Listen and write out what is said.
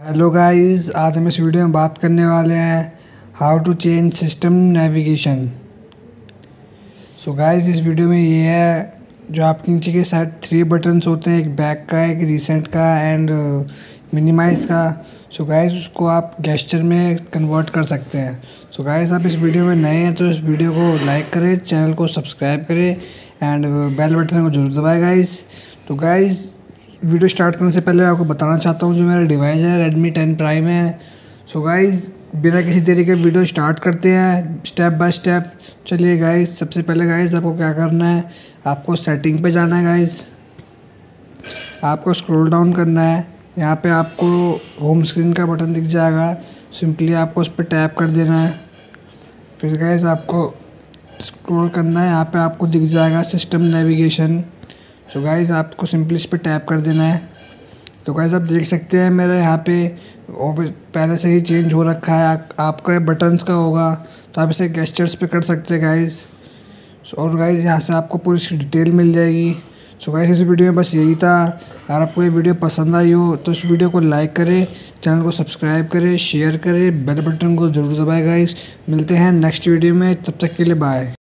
Hello guys, आज हम इस वीडियो में बात करने वाले हैं how to change system navigation. So guys, इस वीडियो में ये है जो आपके नीचे के साइड 3 बटन्स होते हैं, एक बैक का, एक रीसेंट का एंड मिनिमाइज का। सो गाइस, उसको आप गेस्चर में कन्वर्ट कर सकते हैं। सो गाइस, आप इस वीडियो में नए हैं तो इस वीडियो को लाइक करें, चैनल को सब्सक्राइब करें एंड बेल बटन को जरूर दबाएं गाइस। तो गाइस, वीडियो स्टार्ट करने से पहले मैं आपको बताना चाहता हूँ जो मेरा डिवाइस है Redmi 10 Prime है। सो गाइस, बिना किसी देरी के वीडियो स्टार्ट करते हैं स्टेप बाय स्टेप। चलिए गाइस, सबसे पहले गाइस आपको क्या करना है, आपको सेटिंग पे जाना है गाइस। आपको स्क्रॉल डाउन करना है, यहाँ पे आपको होम स्क्रीन का बटन दिख जाएगा, सिंपली आपको उस पर टैप कर देना है। फिर गाइस आपको स्क्रॉल करना है, यहाँ पे आपको दिख जाएगा सिस्टम नेविगेशन। सो गाइस, आपको सिंपली इस पर टैप कर देना है। तो गाइस, आप देख सकते हैं मेरा यहाँ पे पहले से ही चेंज हो रखा है। आपका बटन्स का होगा तो आप इसे गेस्चर्स पे कर सकते हैं गाइस। और गाइस, यहाँ से आपको पूरी इसकी डिटेल मिल जाएगी। सो गाइस, इस वीडियो में बस यही था। अगर आपको ये वीडियो पसंद आई हो तो इस वीडियो को लाइक करें, चैनल को सब्सक्राइब करें, शेयर करें, बेल बटन को जरूर दबाएं गाइस। मिलते हैं नेक्स्ट वीडियो में, तब तक के लिए बाय।